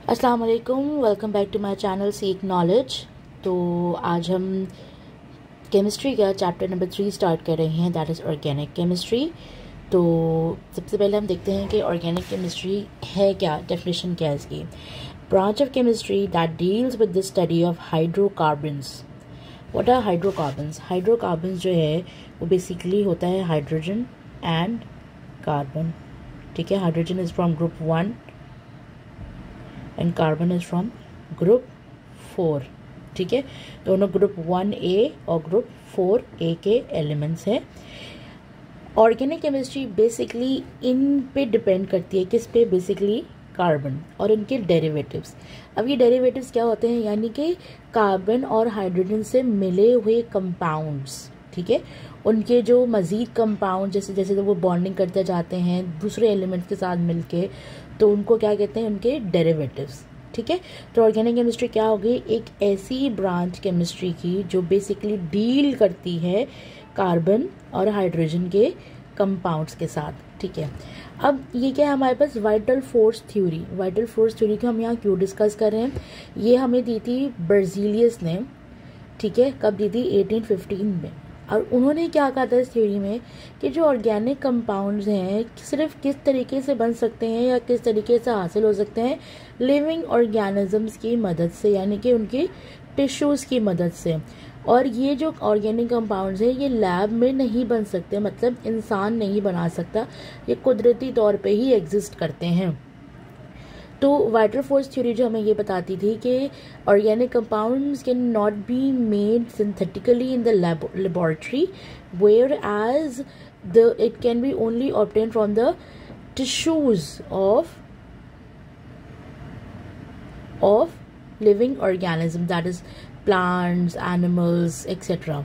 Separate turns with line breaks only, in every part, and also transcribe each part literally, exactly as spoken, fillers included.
अस्सलाम वालेकुम, welcome back to my channel seek knowledge. तो आज हम केमिस्ट्री का चैप्टर नंबर थ्री स्टार्ट कर रहे हैं, दैट इज़ ऑर्गेनिक केमिस्ट्री। तो सबसे पहले हम देखते हैं कि ऑर्गेनिक केमिस्ट्री है क्या, डेफिनेशन क्या है इसकी। Branch of chemistry that deals with the study of hydrocarbons. What are hydrocarbons? Hydrocarbons जो है वो बेसिकली होता है हाइड्रोजन एंड कार्बन। ठीक है, hydrogen is from group one and carbon is from group four. ठीक है, दोनों ग्रुप वन ए और ग्रुप फोर ए के एलिमेंट्स हैं। ऑर्गेनिक केमिस्ट्री बेसिकली इन पे डिपेंड करती है, किस पे? बेसिकली कार्बन और उनके डेरिवेटिव्स। अब ये डेरिवेटिव्स क्या होते हैं? यानी कि कार्बन और हाइड्रोजन से मिले हुए कंपाउंड्स। ठीक है, उनके जो मज़ीद कंपाउंड जैसे जैसे तो वो बॉन्डिंग करते जाते हैं दूसरे एलिमेंट्स के साथ मिलके, तो उनको क्या कहते हैं? उनके डेरिवेटिव्स। ठीक है, तो ऑर्गेनिक केमिस्ट्री क्या होगी? एक ऐसी ब्रांच केमिस्ट्री की जो बेसिकली डील करती है कार्बन और हाइड्रोजन के कंपाउंड्स के साथ। ठीक है, अब ये क्या है हमारे पास? Vital force theory. Vital force theory को हम यहाँ क्यों डिस्कस कर रहे हैं? ये हमें दी थी बर्जीलियस ने। ठीक है, कब दी थी? एटीन फिफ्टीन में। और उन्होंने क्या कहा था इस थ्योरी में कि जो ऑर्गेनिक कंपाउंड्स हैं सिर्फ किस तरीके से बन सकते हैं या किस तरीके से हासिल हो सकते हैं? लिविंग ऑर्गेनिजम्स की मदद से, यानी कि उनकी टिश्यूज़ की मदद से। और ये जो ऑर्गेनिक कंपाउंड्स हैं ये लैब में नहीं बन सकते, मतलब इंसान नहीं बना सकता, ये कुदरती तौर पे ही एग्जिस्ट करते हैं। तो वाइटल फोर्स थ्योरी जो हमें ये बताती थी कि organic compounds can not be made synthetically in the laboratory, whereas the it can be only obtain from the tissues of of living organism, that is plants, animals etcetera.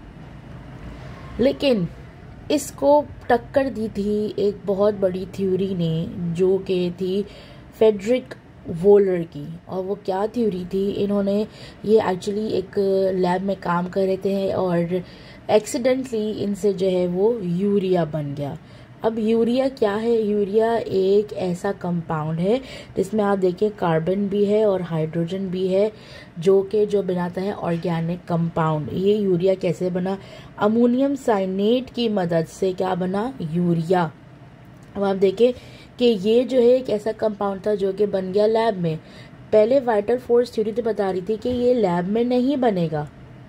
लेकिन इसको टक्कर दी थी एक बहुत बड़ी थ्योरी ने जो कि थी फ्रेडरिक वोलर की। और वो क्या थ्योरी थी? इन्होंने ये एक्चुअली एक लैब में काम कर रहे थे और एक्सीडेंटली इनसे जो है वो यूरिया बन गया। अब यूरिया क्या है? यूरिया एक ऐसा कंपाउंड है जिसमें आप देखिए कार्बन भी है और हाइड्रोजन भी है, जो कि जो बनाता है ऑर्गेनिक कंपाउंड। ये यूरिया कैसे बना? अमोनियम साइनेट की मदद से क्या बना? यूरिया। अब आप देखें कि ये जो है एक ऐसा कंपाउंड था जो कि बन गया लैब में। पहले वाइटल फोर्स थ्योरी तो बता रही थी कि ये लैब में नहीं बनेगा,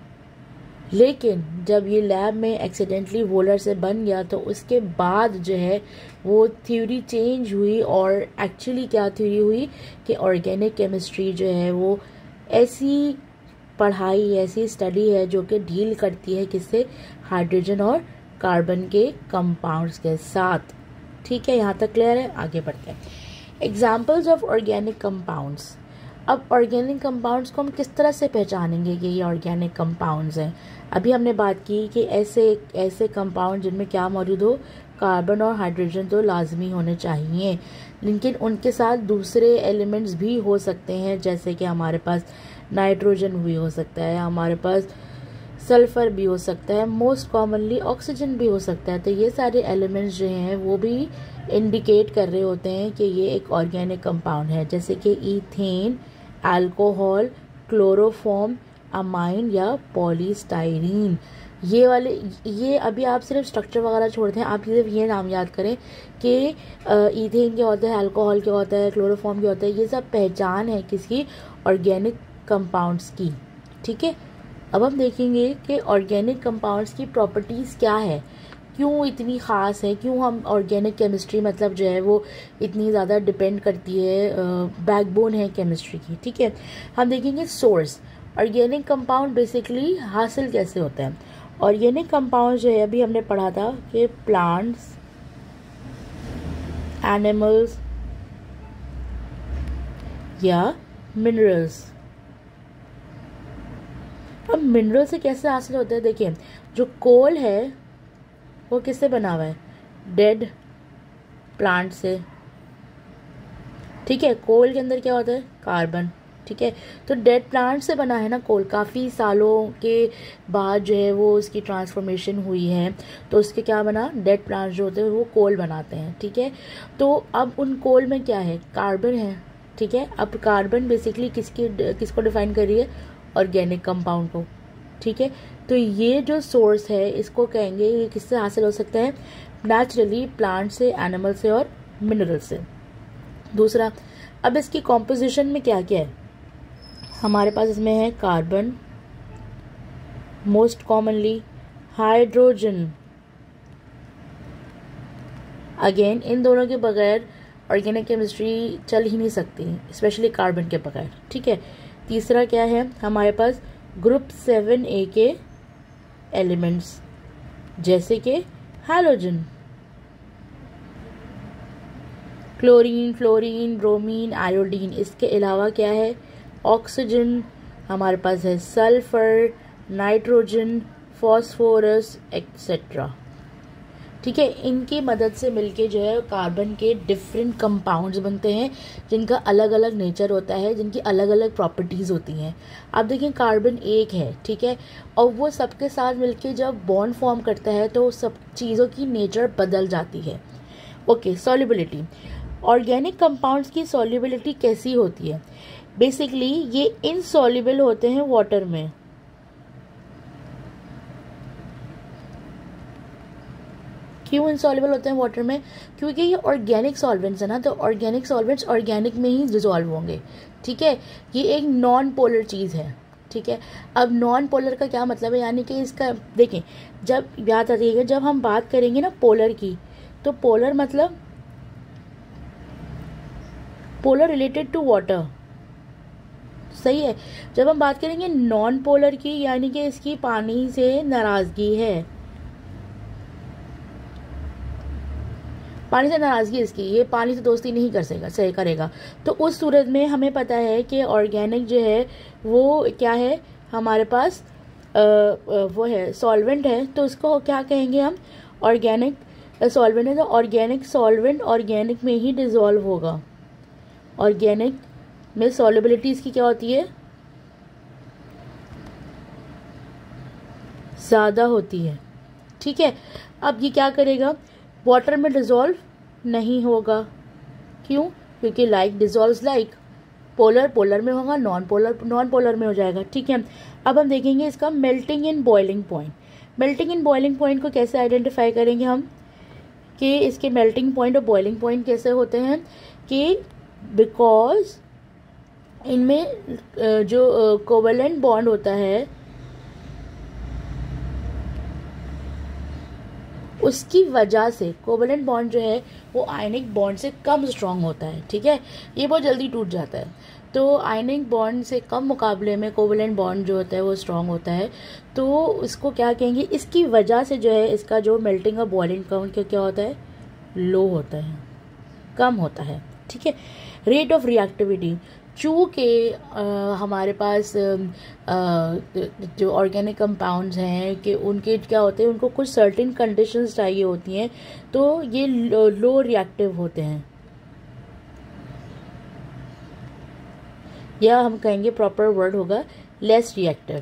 लेकिन जब ये लैब में एक्सीडेंटली वोलर से बन गया तो उसके बाद जो है वो थ्योरी चेंज हुई। और एक्चुअली क्या थ्योरी हुई कि ऑर्गेनिक केमिस्ट्री जो है वो ऐसी पढ़ाई, ऐसी स्टडी है जो कि डील करती है किससे? हाइड्रोजन और कार्बन के कंपाउंड्स के साथ। ठीक है, यहाँ तक क्लियर है? आगे बढ़ते हैं। Examples of organic compounds. अब ऑर्गेनिक कंपाउंड्स को हम किस तरह से पहचानेंगे कि ये ऑर्गेनिक कंपाउंड्स हैं? अभी हमने बात की कि ऐसे ऐसे कंपाउंड जिनमें क्या मौजूद हो? कार्बन और हाइड्रोजन तो लाजमी होने चाहिए, लेकिन उनके साथ दूसरे एलिमेंट्स भी हो सकते हैं, जैसे कि हमारे पास नाइट्रोजन भी हो सकता है, हमारे पास सल्फर भी हो सकता है, मोस्ट कॉमनली ऑक्सीजन भी हो सकता है। तो ये सारे एलिमेंट्स जो हैं वो भी इंडिकेट कर रहे होते हैं कि ये एक ऑर्गेनिक कंपाउंड है, जैसे कि ईथेन, अल्कोहल, क्लोरोफॉर्म, अमाइन या पॉलीस्टाइरीन। ये वाले ये अभी आप सिर्फ स्ट्रक्चर वगैरह छोड़ते हैं, आप सिर्फ ये नाम याद करें कि ईथेन क्या होता है, अल्कोहल क्या होता है, क्लोरोफॉर्म क्या होता है। ये सब पहचान है किसकी? ऑर्गेनिक कंपाउंड्स की। ठीक है, अब हम देखेंगे कि ऑर्गेनिक कंपाउंड्स की प्रॉपर्टीज़ क्या है, क्यों इतनी ख़ास है, क्यों हम ऑर्गेनिक केमिस्ट्री मतलब जो है वो इतनी ज़्यादा डिपेंड करती है, बैकबोन है केमिस्ट्री की। ठीक है, हम देखेंगे सोर्स। ऑर्गेनिक कंपाउंड बेसिकली हासिल कैसे होता है? ऑर्गेनिक कंपाउंड जो है अभी हमने पढ़ा था कि प्लांट्स, एनिमल्स या मिनरल्स। अब मिनरल से कैसे हासिल होता है? देखिए, जो कोल है वो किससे बना हुआ है? डेड प्लांट से। ठीक है, कोल के अंदर क्या होता है? कार्बन। ठीक है, तो डेड प्लांट से बना है ना कोल। काफ़ी सालों के बाद जो है वो उसकी ट्रांसफॉर्मेशन हुई है, तो उसके क्या बना? डेड प्लांट जो होते हैं वो कोल बनाते हैं। ठीक है, तो अब उन कोल में क्या है? कार्बन है। ठीक है। अब कार्बन बेसिकली किसकी किसको डिफाइन कर रही है, ऑर्गेनिक कंपाउंड को, ठीक है। तो ये जो सोर्स है इसको कहेंगे ये किससे हासिल हो सकता है, नेचुरली प्लांट से, एनिमल से और मिनरल से। दूसरा, अब इसकी कॉम्पोजिशन में क्या क्या है, हमारे पास इसमें है carbon, most commonly hydrogen, again इन दोनों के बगैर ऑर्गेनिक केमिस्ट्री चल ही नहीं सकती, स्पेशली कार्बन के बगैर, ठीक है। तीसरा क्या है हमारे पास, ग्रुप सेवन ए के एलिमेंट्स जैसे कि halogen, chlorine, fluorine, bromine, iodine. इसके अलावा क्या है, ऑक्सीजन, हमारे पास है सल्फर, नाइट्रोजन, फॉस्फोरस एक्सेट्रा, ठीक है। इनकी मदद से मिलके जो है कार्बन के डिफरेंट कंपाउंड्स बनते हैं जिनका अलग अलग नेचर होता है, जिनकी अलग अलग प्रॉपर्टीज़ होती हैं। आप देखें कार्बन एक है, ठीक है, और वो सबके साथ मिलके जब बॉन्ड फॉर्म करता है तो सब चीज़ों की नेचर बदल जाती है। ओके, सॉल्युबिलिटी, ऑर्गेनिक कंपाउंड्स की सॉल्युबिलिटी कैसी होती है, बेसिकली ये इनसॉल्युबल होते हैं वाटर में। क्यों इनसॉल्युबल होते हैं वाटर में, क्योंकि ये ऑर्गेनिक सॉल्वेंट्स है ना, तो ऑर्गेनिक सॉल्वेंट्स ऑर्गेनिक में ही डिजोल्व होंगे, ठीक है। ये एक नॉन पोलर चीज़ है, ठीक है। अब नॉन पोलर का क्या मतलब है, यानी कि इसका देखें, जब याद आती है जब हम बात करेंगे ना पोलर की, तो पोलर मतलब पोलर रिलेटेड टू वाटर, सही है। जब हम बात करेंगे नॉन पोलर की, यानी कि इसकी पानी से नाराजगी है, पानी से नाराजगी इसकी, ये पानी से दोस्ती नहीं कर सकेगा सही करेगा, तो उस सूरत में हमें पता है कि ऑर्गेनिक जो है वो क्या है हमारे पास, आ, वो है सॉल्वेंट है, तो उसको क्या कहेंगे हम, ऑर्गेनिक सॉल्वेंट है। तो ऑर्गेनिक सॉल्वेंट ऑर्गेनिक में ही डिजोल्व होगा, ऑर्गेनिक में सॉल्युबिलिटी इसकी क्या होती है, ज़्यादा होती है, ठीक है। अब ये क्या करेगा, वाटर में डिजोल्व नहीं होगा, क्यों, क्योंकि like dissolves like, polar polar में होगा, नॉन पोलर नॉन पोलर में हो जाएगा, ठीक है। अब हम देखेंगे इसका melting and boiling point. Melting and boiling point को कैसे आइडेंटिफाई करेंगे हम, कि इसके मेल्टिंग पॉइंट और बॉइलिंग पॉइंट कैसे होते हैं, कि बिकॉज इनमें जो कोवेलेंट बॉन्ड होता है उसकी वजह से, कोवेलेंट बॉन्ड जो है वो आयनिक बॉन्ड से कम स्ट्रांग होता है, ठीक है, ये बहुत जल्दी टूट जाता है। तो आयनिक बॉन्ड से कम मुकाबले में कोवेलेंट बॉन्ड जो होता है वो स्ट्रांग होता है, तो इसको क्या कहेंगे, इसकी वजह से जो है इसका जो मेल्टिंग और बॉइलिंग पॉइंट क्या होता है, लो होता है, कम होता है, ठीक है। रेट ऑफ रिएक्टिविटी, चूँकि हमारे पास आ, जो ऑर्गेनिक कंपाउंड्स हैं कि उनके क्या होते हैं, उनको कुछ सर्टेन कंडीशंस चाहिए होती हैं, तो ये लो, लो रिएक्टिव होते हैं, या हम कहेंगे प्रॉपर वर्ड होगा लेस रिएक्टिव।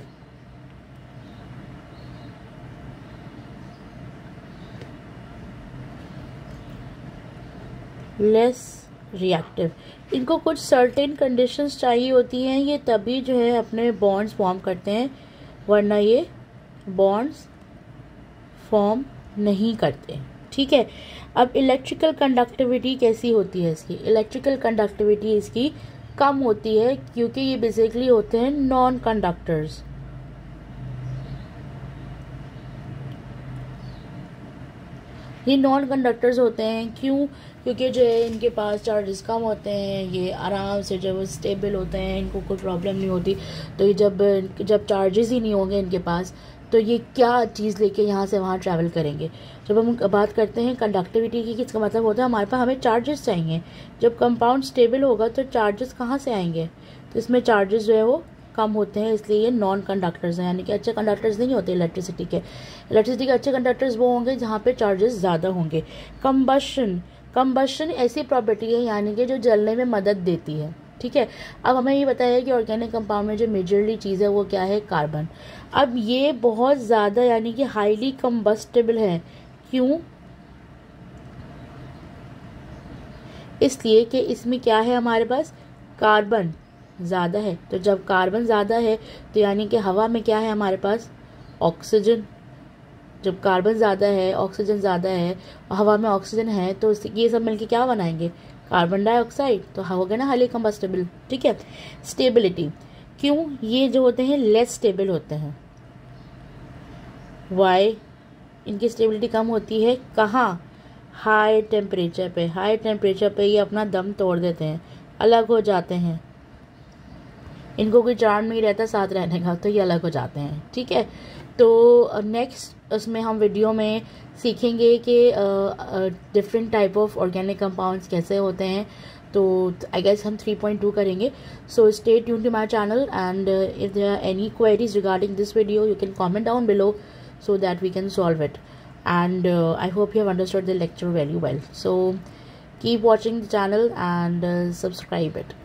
लेस रिएक्टिव, इनको कुछ सर्टेन कंडीशंस चाहिए होती हैं, ये तभी जो है अपने बॉन्ड्स फॉर्म करते हैं, वरना ये बॉन्ड्स फॉर्म नहीं करते, ठीक है। अब इलेक्ट्रिकल कंडक्टिविटी कैसी होती है इसकी, इलेक्ट्रिकल कंडक्टिविटी इसकी कम होती है, क्योंकि ये बेसिकली होते हैं नॉन कंडक्टर्स। ये नॉन कंडक्टर्स होते हैं, क्यों, क्योंकि जो है इनके पास चार्जेस कम होते हैं, ये आराम से जब स्टेबल होते हैं, इनको कोई प्रॉब्लम नहीं होती। तो ये जब जब चार्जेस ही नहीं होंगे इनके पास, तो ये क्या चीज़ लेके यहाँ से वहाँ ट्रैवल करेंगे। जब हम बात करते हैं कंडक्टिविटी की, किसका मतलब होता है हमारे पास हमें चार्जेस चाहिए। जब कंपाउंड स्टेबल होगा तो चार्जेस कहाँ से आएंगे, तो इसमें चार्जेस जो है वो कम होते हैं, इसलिए ये नॉन कंडक्टर्स हैं, यानी कि अच्छे कंडक्टर्स नहीं होते इलेक्ट्रिसिटी के। इलेक्ट्रिसिटी के अच्छे कंडक्टर्स वो होंगे जहाँ पे चार्जेस ज़्यादा होंगे। कंबशन, कंबशन ऐसी प्रॉपर्टी है यानी कि जो जलने में मदद देती है, ठीक है। अब हमें ये बताया कि ऑर्गेनिक कंपाउंड में जो मेजरली चीज़ है वो क्या है, कार्बन। अब ये बहुत ज़्यादा यानी कि हाईली कंबस्टेबल है, क्यों, इसलिए कि इसमें क्या है हमारे पास कार्बन ज़्यादा है। तो जब कार्बन ज़्यादा है तो यानी कि हवा में क्या है हमारे पास, ऑक्सीजन। जब कार्बन ज़्यादा है, ऑक्सीजन ज़्यादा है और हवा में ऑक्सीजन है तो ये सब मिलके क्या बनाएंगे, कार्बन डाइऑक्साइड। तो हो गया ना हाईली कंबस्टेबल। ठीक है। स्टेबिलिटी, क्यों, ये जो होते हैं लेस स्टेबल होते हैं। वाई, इनकी स्टेबिलिटी कम होती है। कहाँ, हाई टेम्परेचर पे। हाई टेम्परेचर पे ये अपना दम तोड़ देते हैं, अलग हो जाते हैं। इनको कोई चार्म नहीं रहता साथ रहने का, तो ये अलग हो जाते हैं। ठीक है। तो नेक्स्ट उसमें हम वीडियो में सीखेंगे कि different type of organic compounds कैसे होते हैं। तो आई गेस हम थ्री पॉइंट टू करेंगे। So stay tune to my channel and if there are any queries regarding this video you can comment down below so that we can solve it. And uh, I hope you have understood the lecture very well. So keep watching the channel and uh, subscribe it.